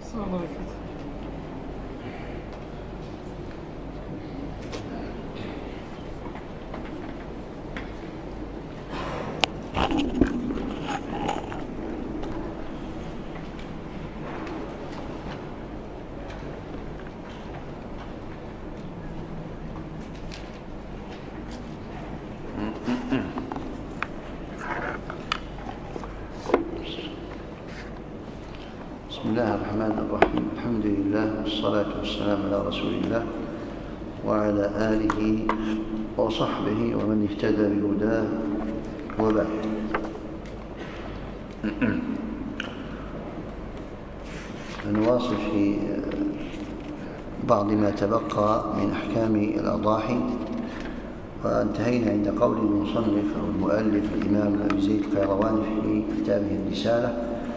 صلى الله عليه وسلم. بسم الله الرحمن الرحيم. الحمد لله والصلاة والسلام على رسول الله وعلى آله وصحبه ومن اهتدى بهداه وبعد. نواصل في بعض ما تبقى من أحكام الأضاحي، وانتهينا عند قول المصنف أو المؤلف الإمام أبي زيد القيرواني في كتابه الرسالة: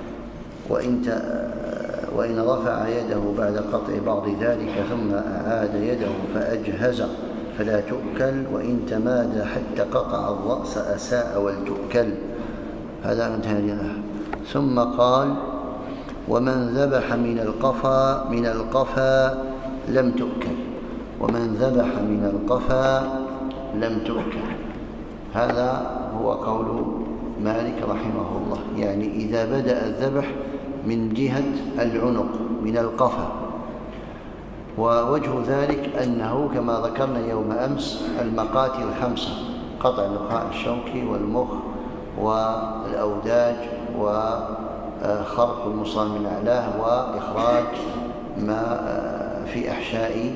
وإن رفع يده بعد قطع بعض ذلك ثم أعاد يده فأجهز فلا تؤكل، وإن تمادى حتى قطع الرأس أساء ولتؤكل. هذا انتهينا. ثم قال: ومن ذبح من القفا لم تؤكل. ومن ذبح من القفا لم تؤكل. هذا هو قول مالك رحمه الله، يعني إذا بدأ الذبح من جهة العنق من القفا. ووجه ذلك أنه كما ذكرنا يوم أمس المقاتل 5: قطع النخاع الشوكي والمخ والأوداج وخرق المصال من أعلاه وإخراج ما في أحشاء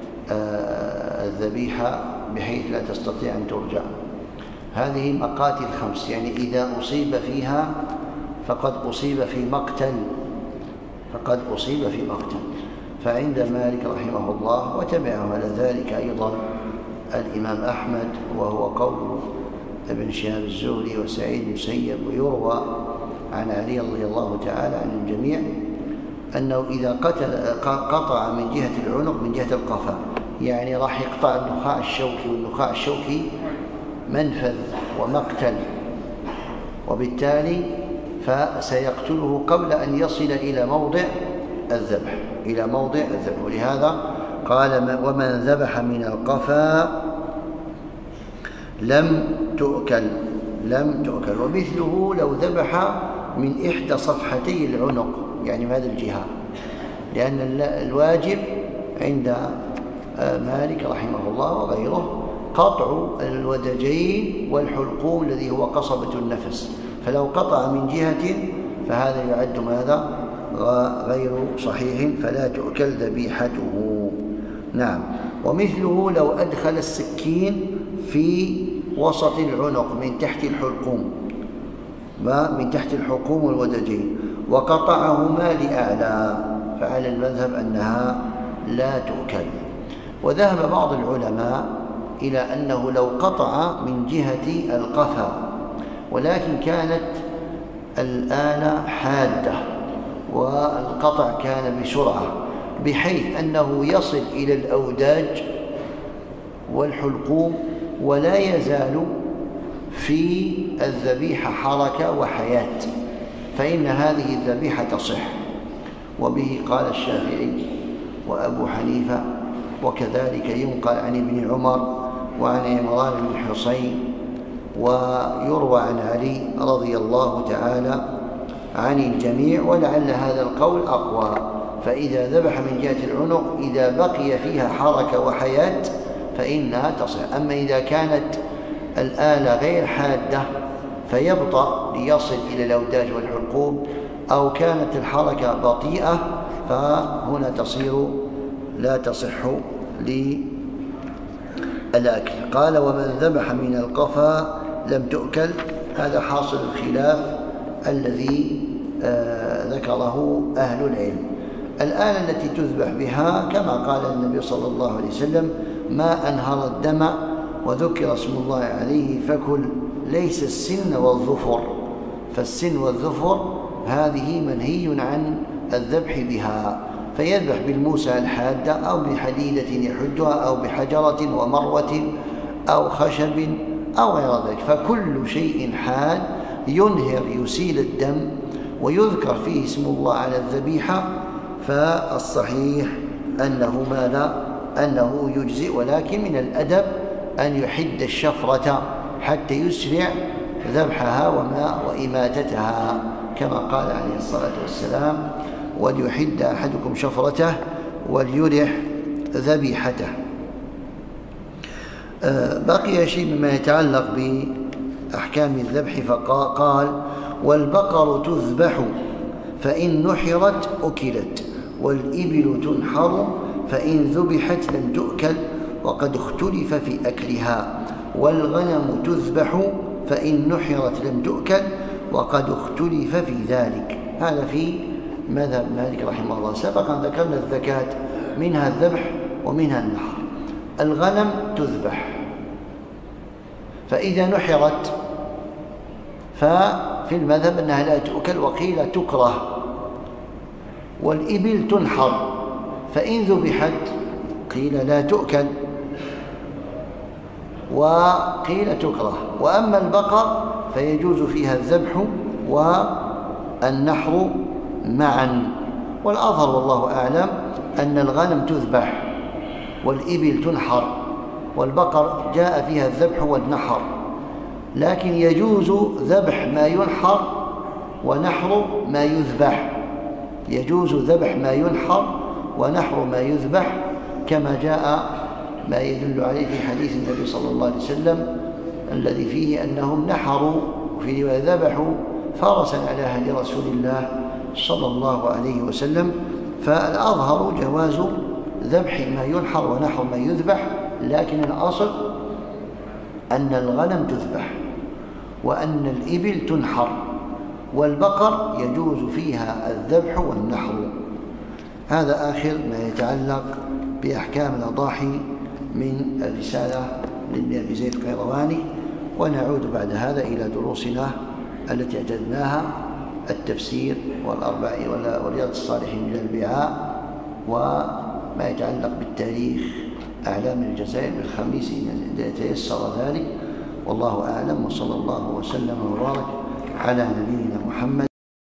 الذبيحة بحيث لا تستطيع أن ترجع. هذه مقاتل 5، يعني إذا أصيب فيها فقد أصيب في مقتل. فعند مالك رحمه الله وتبعه على ذلك أيضا الإمام أحمد، وهو قول ابن شهاب الزهري وسعيد بن المسيب، ويروى عن علي رضي الله تعالى عن الجميع أنه إذا قطع من جهة العنق من جهة القفا، يعني راح يقطع النخاع الشوكي، والنخاع الشوكي منفذ ومقتل، وبالتالي فسيقتله قبل أن يصل إلى موضع الذبح. ولهذا قال: ومن ذبح من القفا لم تؤكل. ومثله لو ذبح من إحدى صفحتي العنق، يعني من هذه الجهة، لأن الواجب عند مالك رحمه الله وغيره قطع الودجين والحلقوم الذي هو قصبة النفس، فلو قطع من جهة فهذا يعد ماذا؟ غير صحيح، فلا تؤكل ذبيحته. نعم. ومثله لو أدخل السكين في وسط العنق من تحت الحلقوم والودجين وقطعهما لأعلى، فعلى المذهب أنها لا تؤكل. وذهب بعض العلماء إلى أنه لو قطع من جهة القفا ولكن كانت الآلة حادة والقطع كان بسرعة بحيث أنه يصل إلى الأوداج والحلقوم ولا يزال في الذبيحة حركة وحياة، فإن هذه الذبيحة تصح. وبه قال الشافعي وأبو حنيفة، وكذلك ينقل عن ابن عمر وعن عمران بن حصين، ويروى عن علي رضي الله تعالى عن الجميع، ولعل هذا القول أقوى. فإذا ذبح من جهة العنق إذا بقي فيها حركة وحياة فإنها تصح. أما إذا كانت الآلة غير حادة فيبطأ ليصل إلى الأوداج والحلقوم، أو كانت الحركة بطيئة، فهنا تصير لا تصح للأكل. قال: ومن ذبح من القفا لم تؤكل. هذا حاصل الخلاف الذي ذكره أهل العلم. الآلة التي تذبح بها كما قال النبي صلى الله عليه وسلم: ما أنهر الدم وذكر اسم الله عليه فكل، ليس السن والظفر. فالسن والظفر هذه منهي عن الذبح بها، فيذبح بالموسى الحادة أو بحديدة يحدها أو بحجرة ومروة أو خشب أو غير ذلك. فكل شيء حاد ينهر يسيل الدم ويذكر فيه اسم الله على الذبيحة فالصحيح أنه ماذا؟ أنه يجزئ، ولكن من الأدب أن يحد الشفرة حتى يسرع ذبحها وإماتتها، كما قال عليه الصلاة والسلام: وليحد أحدكم شفرته وليرح ذبيحته. بقي شيء مما يتعلق بأحكام الذبح، فقال: والبقر تذبح فإن نحرت أكلت، والإبل تنحر فإن ذبحت لم تؤكل وقد اختلف في أكلها، والغنم تذبح فإن نحرت لم تؤكل وقد اختلف في ذلك. هذا في مذهب مالك رحمه الله. سبقا ذكرنا الزكاة، منها الذبح ومنها النحر. الغنم تذبح، فإذا نحرت ففي المذهب أنها لا تؤكل، وقيل تكره. والإبل تنحر، فإن ذبحت قيل لا تؤكل وقيل تكره. وأما البقر فيجوز فيها الذبح والنحر معا. والأظهر والله أعلم أن الغنم تذبح والإبل تنحر، والبقر جاء فيها الذبح والنحر، لكن يجوز ذبح ما ينحر ونحر ما يذبح. يجوز ذبح ما ينحر ونحر ما يذبح، كما جاء ما يدل عليه في حديث النبي صلى الله عليه وسلم الذي فيه أنهم نحروا في ذبحوا فرسا على هدي رسول الله صلى الله عليه وسلم. فالأظهر جواز ذبح ما ينحر ونحر ما يذبح، لكن الأصل أن الغنم تذبح وأن الإبل تنحر، والبقر يجوز فيها الذبح والنحر. هذا آخر ما يتعلق بأحكام الأضاحي من الرسالة لابن أبي زيد القيرواني. ونعود بعد هذا إلى دروسنا التي اعتدناها: التفسير والأربعين ورياض الصالحين من البيعاء، وما يتعلق بالتاريخ أعلام الجزائر بالخميس إذا تيسر ذلك. والله أعلم، وصلى الله وسلم وبارك على نبينا محمد.